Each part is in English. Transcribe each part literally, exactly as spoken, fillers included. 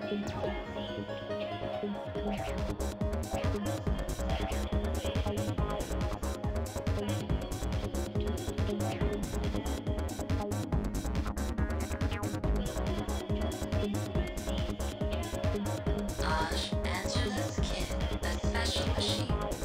Angelus kit, a special machine.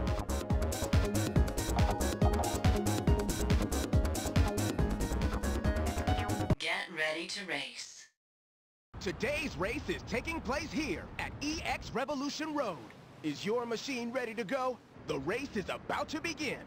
Get ready to race. Today's race is taking place here at E X Revolution Road. Is your machine ready to go? The race is about to begin.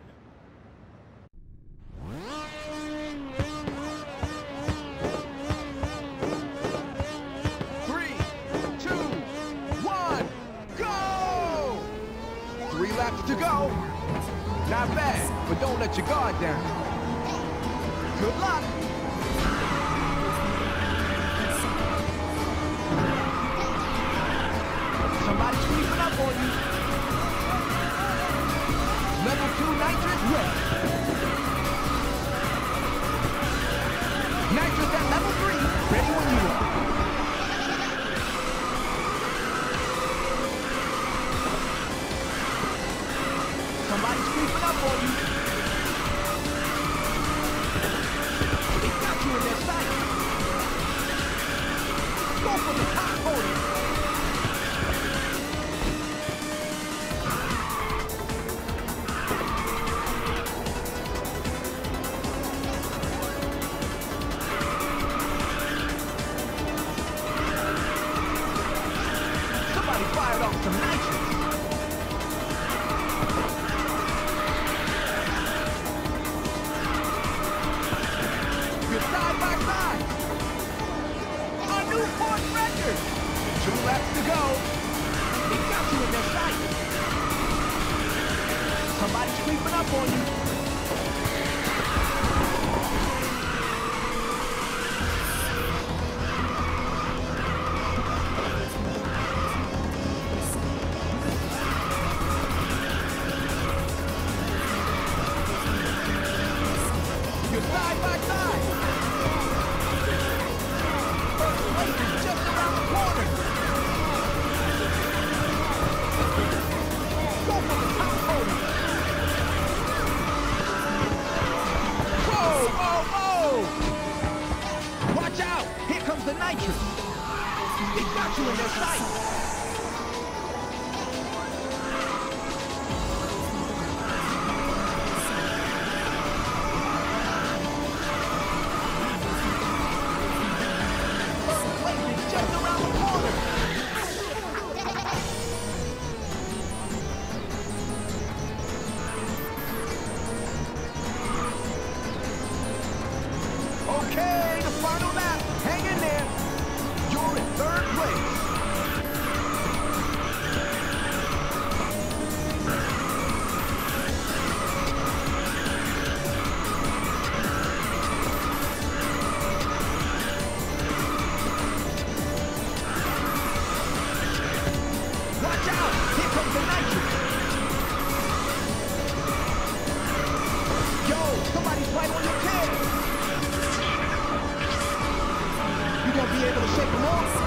Three, two, one, go! Three laps to go. Not bad, but don't let your guard down. Good luck. Somebody's creeping up on you. Level two nitrous ready. Nitrous at level three, ready when you are. Somebody's creeping up on you. They got you in their sight. Go for the top podium. Fired off some nitrous. You're side by side. A new course record. Two laps to go. They got you in their sight. Somebody's creeping up on you. Side by side. First place is just around the corner. Go for the top podium. Whoa, whoa, whoa! Watch out! Here comes the nitrous. They got you in their sight. Okay, the final lap. Hang in there. You're in third place. Watch out! Here comes the nitrous. Yo, somebody's right on your tail. You gonna be able to shake them off?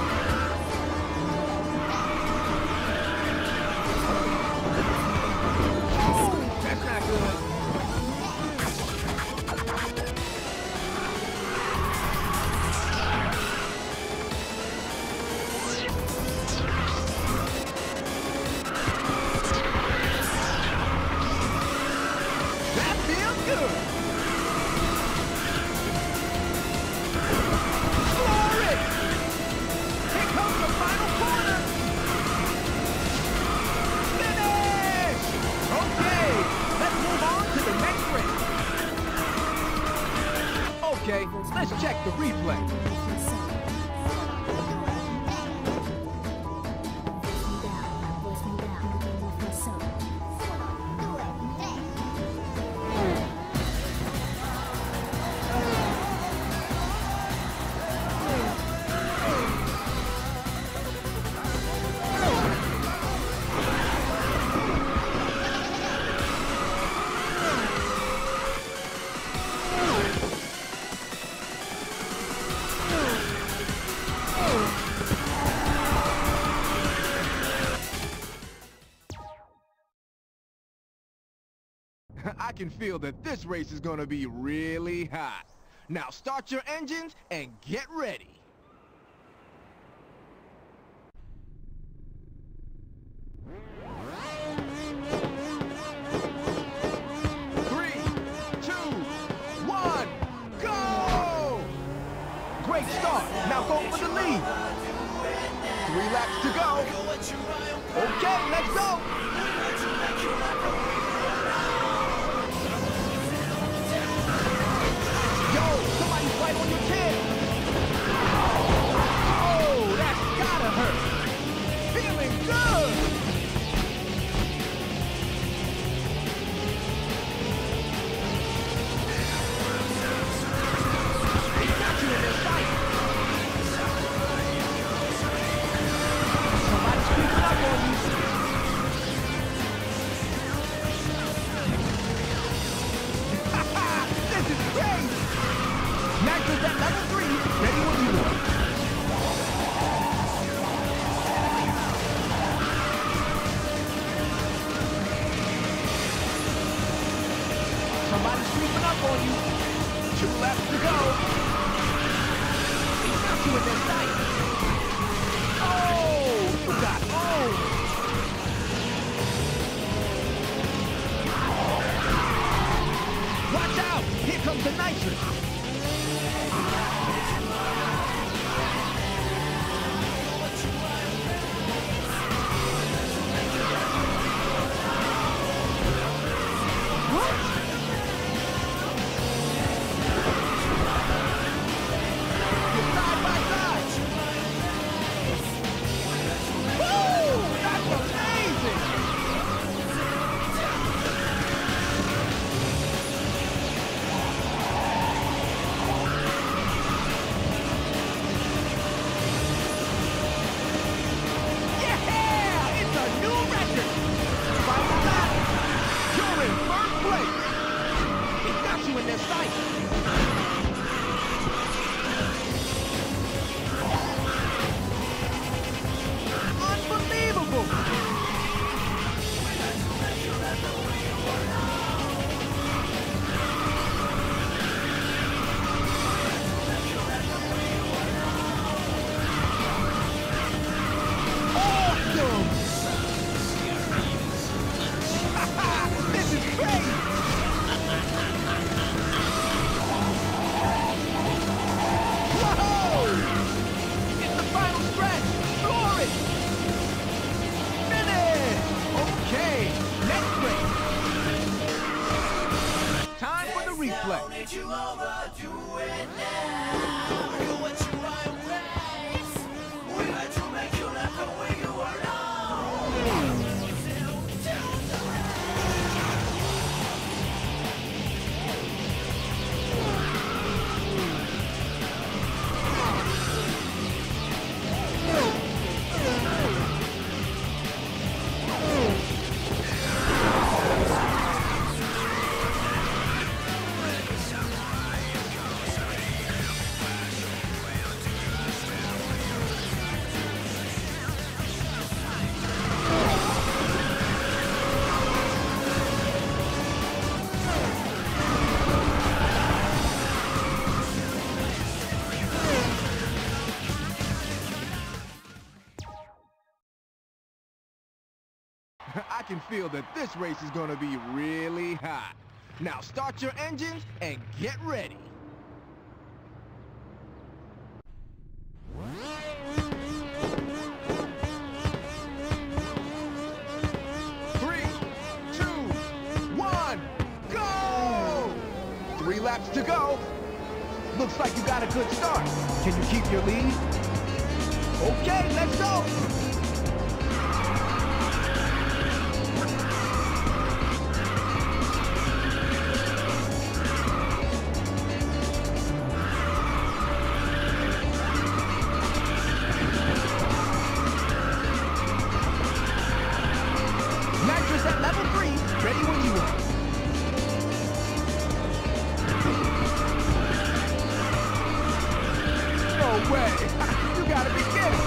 Oh, that's not good. That feels good. Okay, let's check the replay. can feel that this race is gonna be really hot. Now start your engines and get ready. Three, two, one, go! Great start. Now go for the lead. Three laps to go. Okay, let's go. Yo, somebody's right on your tail. Oh, that's gotta hurt. Feeling good. They got you in their sight. Somebody's creeping up on you. This is crazy. Nitro's at level three, ready when you are. Somebody's creeping up on you. Two laps to go. He's got you in their sight. Oh, forgot. Oh. Watch out! Here comes the nitrous. What? You're side by side. Woo! That's amazing! Yeah! It's a new record! Final lap! You're in first place! He got you in their sight! Unbelievable! Awesome! This is crazy! Whoa! It's the final stretch! Floor it! Finish! Okay, next race. Time for the replay. I can feel that this race is gonna be really hot. Now start your engines and get ready. Three, two, one, go! Three laps to go. Looks like you got a good start. Can you keep your lead? Okay, let's go. Nitrous at level three, ready when you are. No way! You gotta be kidding!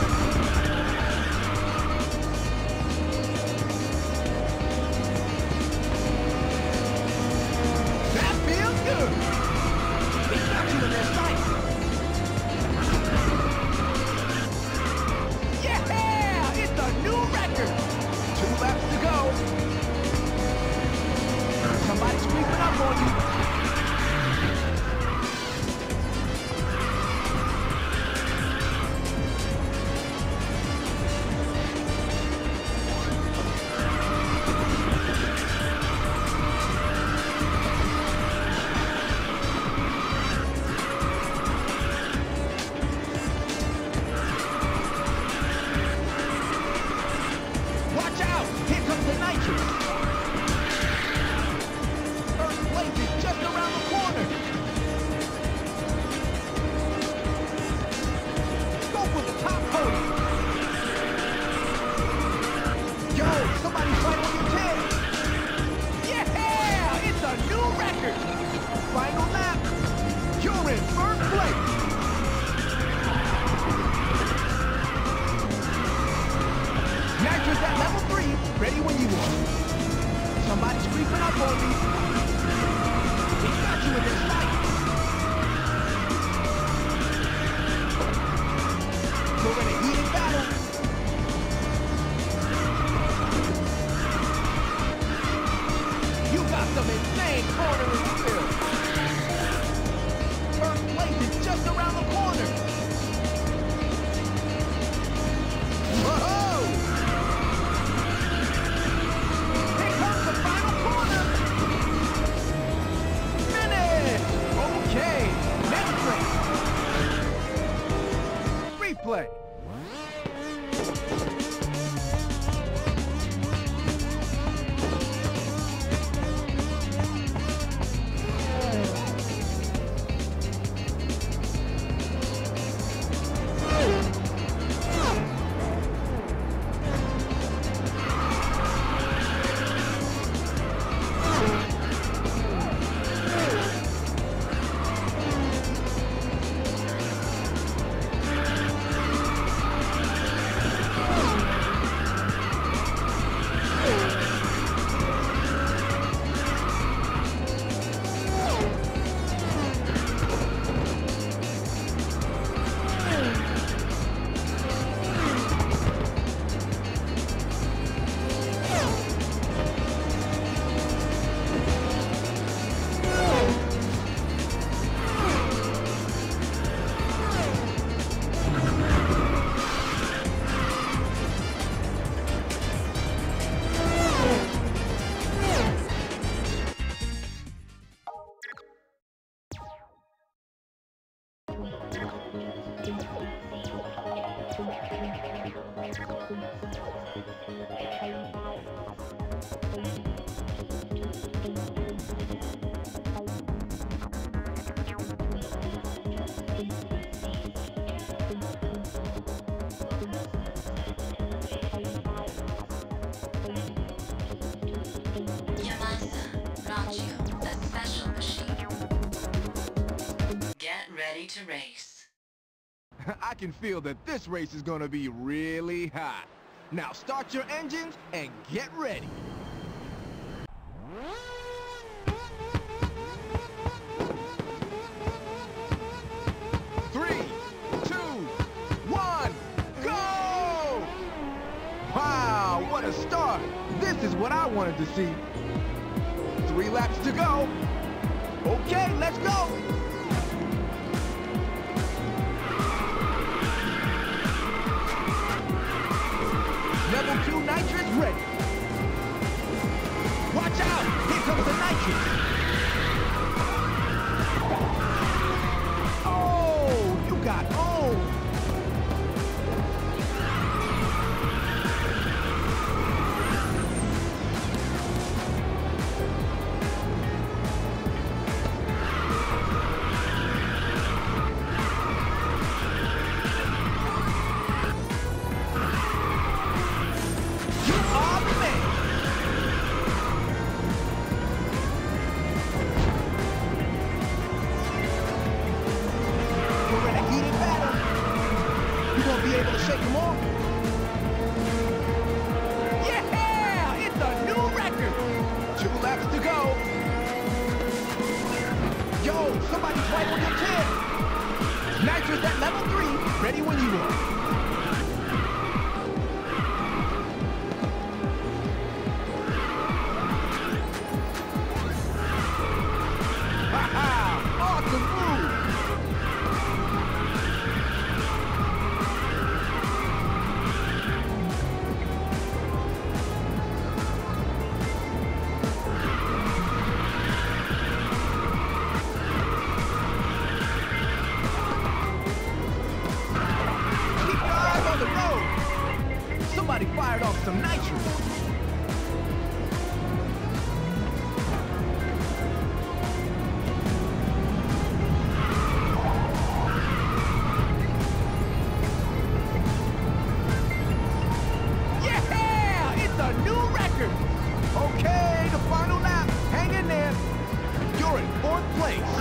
ready when you are. Somebody's creeping up on me. He's got you in their sight. We're in a heated battle. You got some insane cornering skills. First place is just around the corner. Whoa! Here comes the final corner. Finish! Okay, next race. Replay. Yamasa Raggio, a special machine. Get ready to race. I can feel that this race is gonna be really hot. Now start your engines and get ready. Three, two, one, go! Wow, what a start! This is what I wanted to see. Three laps to go. Okay, let's go! Level two nitrous ready. Watch out! Here comes the nitrous. Oh, you got owned. Be able to shake them off. Yeah! It's a new record! Two laps to go. Yo, somebody's right on your tail. Nitrous at level three, ready when you are. Ha-ha! Awesome move! Somebody fired off some nitrous. Yeah! It's a new record! Okay, the final lap. Hang in there. You're in fourth place.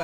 replay.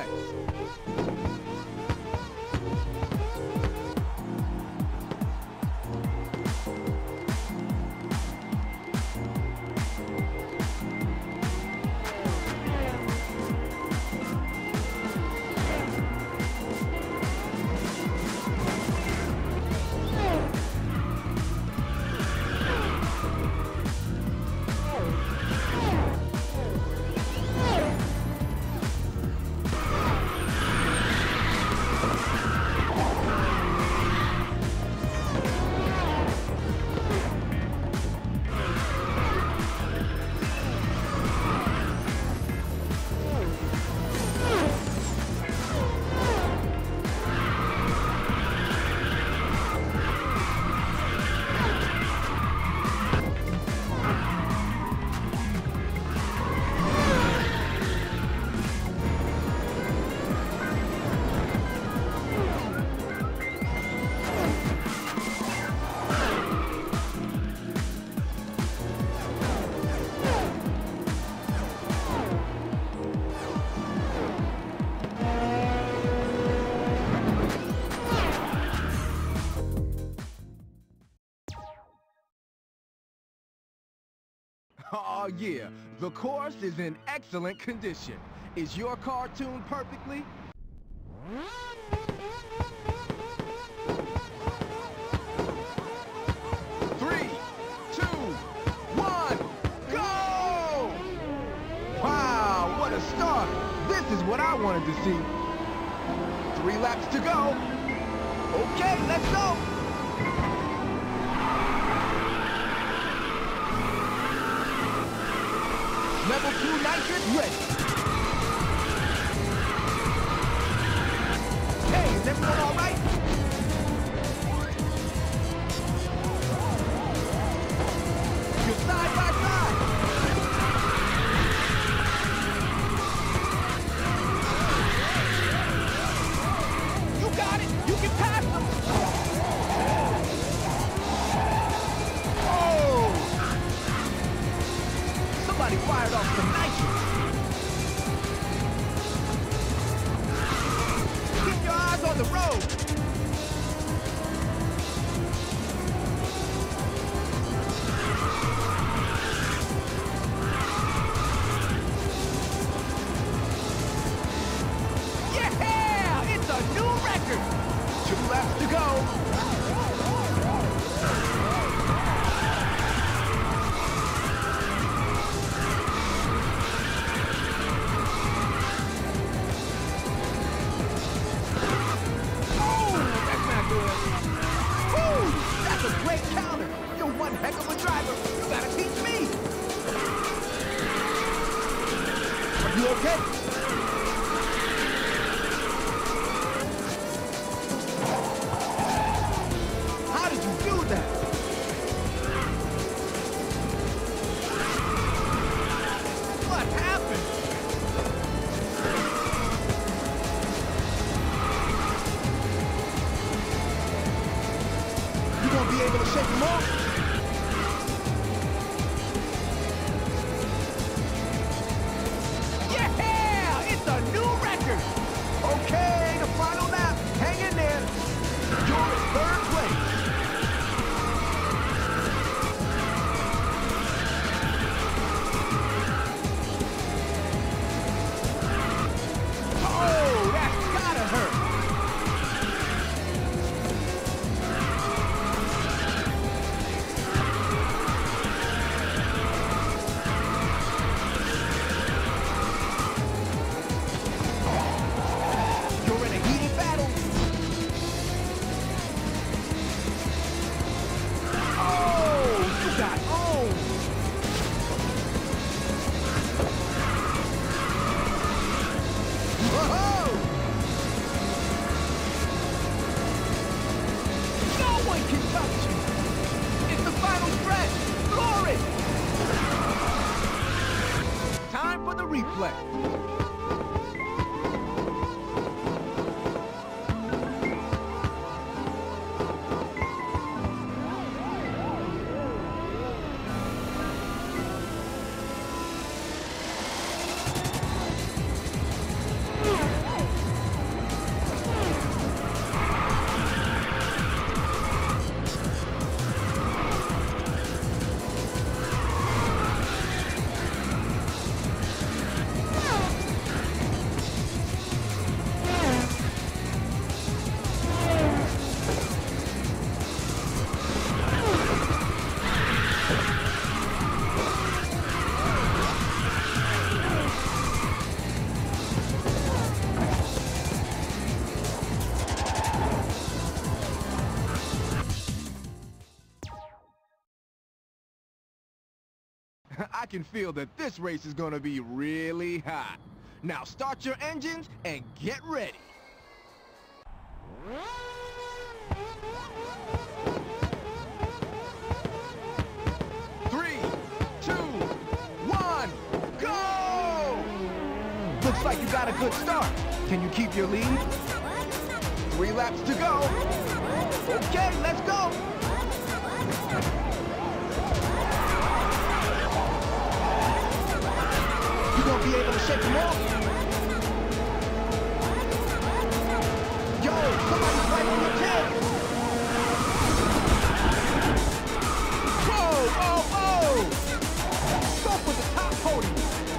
Oh yeah, the course is in excellent condition. Is your car tuned perfectly? Three, two, one, go! Wow, what a start! This is what I wanted to see. Three laps to go. Okay, let's go! Level two nitrous ready. Hey, is everyone all right? You're side by side. You got it. You can pass them. Oh! Somebody fired off some nitrous. Keep your eyes on the road. Yeah! It's a new record. Two laps to go. Great counter! You're one heck of a driver! You gotta teach me! Are you okay? How did you do that? What happened? You gonna be able to shake them off? Yeah! It's a new record! Okay, the final lap. Hang in there. You're in third place. Oh, that's gotta hurt. Replay. I can feel that this race is gonna be really hot. Now start your engines and get ready. Three, two, one, go! Looks like you got a good start. Can you keep your lead? Three laps to go. Okay, let's go. You gonna be able to shake them off? Yo, somebody's right on your tail. Whoa, oh, oh! Go for the top podium.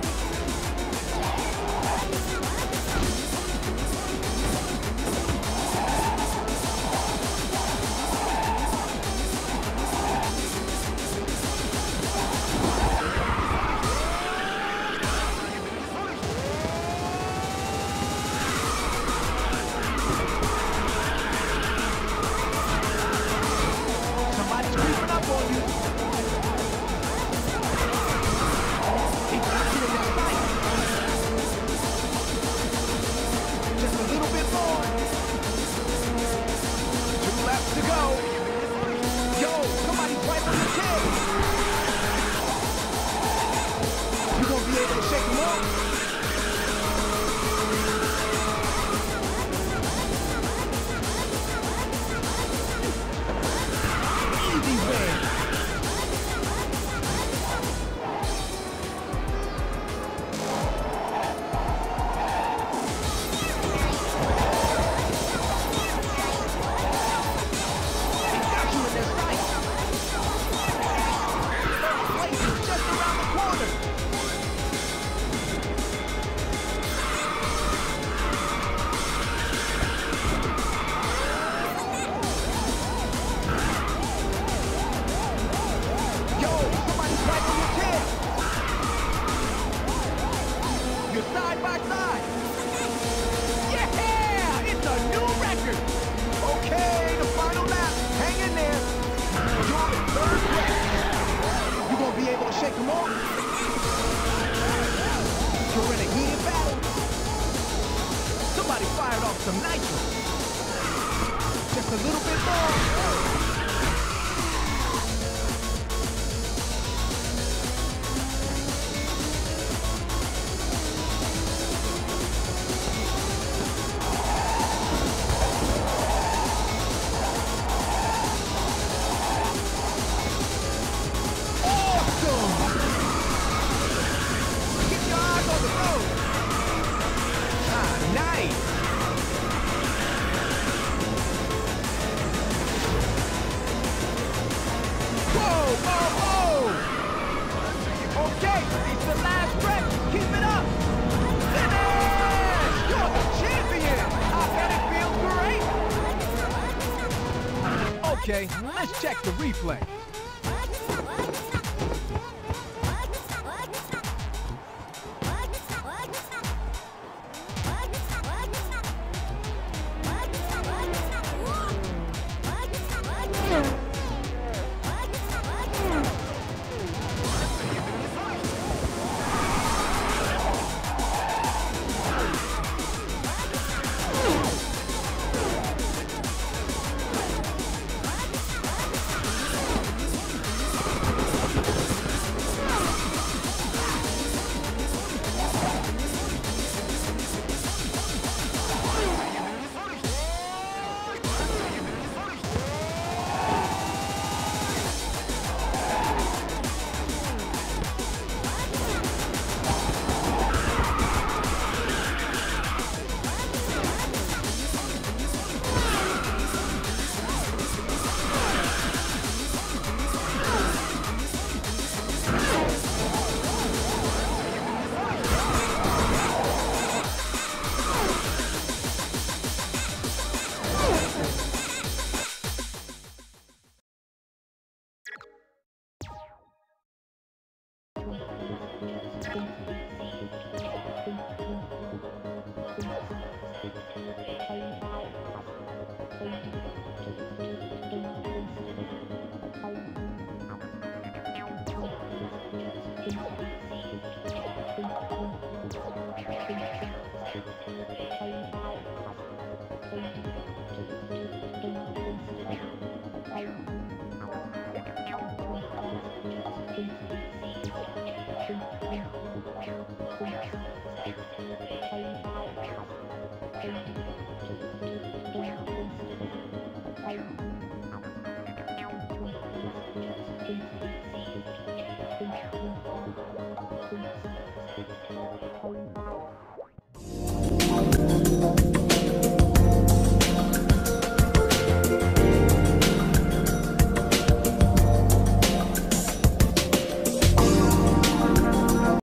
Some nitro. Just a little bit more. Awesome! Keep your eyes on the road. Ah, nice. Whoa, whoa! Okay, it's the last stretch. Keep it up. Finish! You're the champion. I bet it feels great. Okay, let's check the replay.